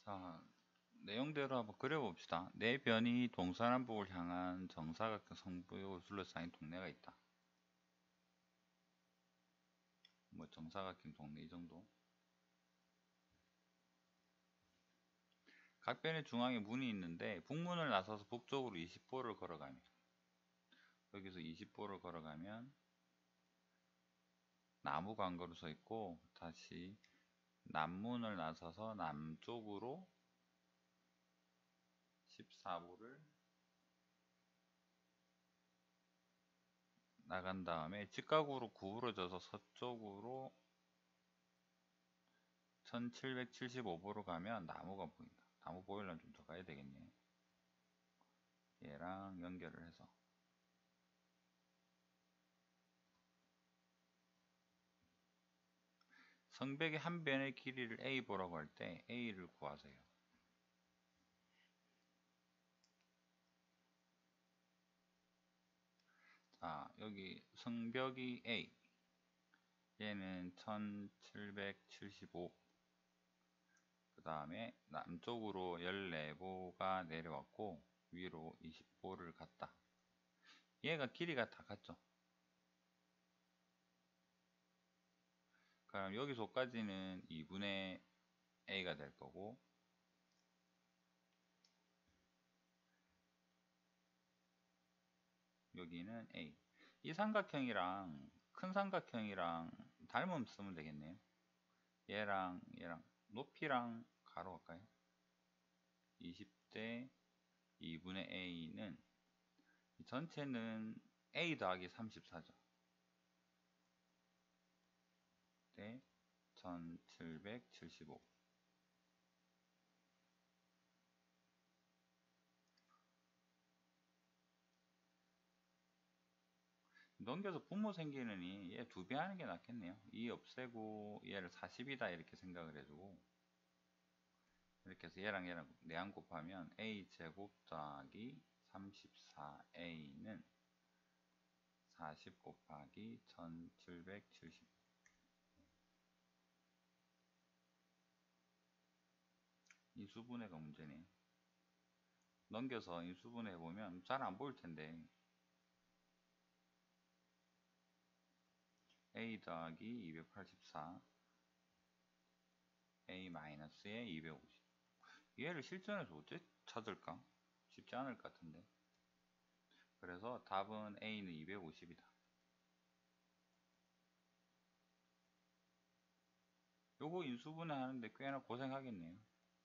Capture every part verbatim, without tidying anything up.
자, 내용대로 한번 그려봅시다. 내 변이 동서남북을 향한 정사각형 성벽을 둘러싸인 동네가 있다. 뭐 정사각형 동네 이 정도. 각 변의 중앙에 문이 있는데 북문을 나서서 북쪽으로 이십 보를 걸어가면, 여기서 이십 보를 걸어가면 나무 광고로 서 있고, 다시 남문을 나서서 남쪽으로 십사 보를 나간 다음에 직각으로 구부러져서 서쪽으로 천칠백칠십오 보로 가면 나무가 보인다. 나무 보이려면 좀 더 가야 되겠네. 얘랑 연결을 해서 성벽의 한 변의 길이를 A 보라고 할 때 A를 구하세요. 자, 여기 성벽이 A, 얘는 천칠백칠십오, 그 다음에 남쪽으로 십사 보가 내려왔고 위로 이십 보를 갔다. 얘가 길이가 다 같죠. 그럼 여기서까지는 이분의 A가 될 거고, 여기는 A. 이 삼각형이랑 큰 삼각형이랑 닮음 쓰면 되겠네요. 얘랑 얘랑 높이랑 가로 할까요? 이십 대 이분의 A는 전체는 A 더하기 삼십사죠. 대 천칠백칠십오. 넘겨서 분모 생기느니 얘 두 배 하는 게 낫겠네요. 이 없애고 얘를 사십이다 이렇게 생각을 해주고, 이렇게 해서 얘랑 얘랑 내항 곱하면 A제곱 더하기 삼십사 A는 사십 곱하기 천칠백칠십오. 인수분해가 문제네. 넘겨서 인수분해 해보면 잘 안 보일 텐데, A 더하기 이백팔십사 A 마이너스에 이백오십. 얘를 실전에서 어째 찾을까? 쉽지 않을 것 같은데. 그래서 답은 A는 이백오십이다. 요거 인수분해 하는데 꽤나 고생하겠네요.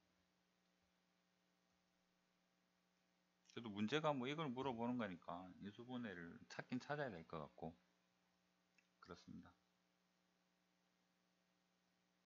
그래도 문제가 뭐 이걸 물어보는 거니까 인수분해를 찾긴 찾아야 될 것 같고, 그렇습니다.